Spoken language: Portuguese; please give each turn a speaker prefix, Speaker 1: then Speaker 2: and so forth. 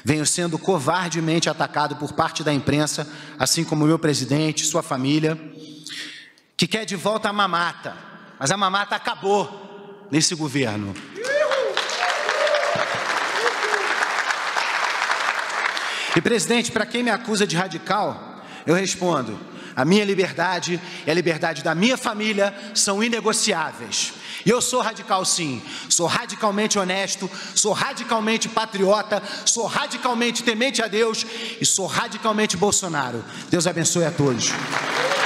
Speaker 1: Venho sendo covardemente atacado por parte da imprensa, assim como o meu presidente, sua família, que quer de volta a mamata, mas a mamata acabou nesse governo. E, presidente, para quem me acusa de radical, eu respondo: a minha liberdade e a liberdade da minha família são inegociáveis. E eu sou radical, sim. Sou radicalmente honesto, sou radicalmente patriota, sou radicalmente temente a Deus e sou radicalmente Bolsonaro. Deus abençoe a todos.